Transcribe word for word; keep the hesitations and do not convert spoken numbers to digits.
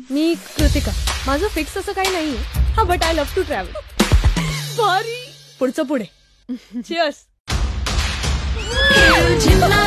मी कृतिका. माझं फिक्स असं काही नाहीये. हा but I love to travel. भारी. पुढचं पुढे. चिअर्स.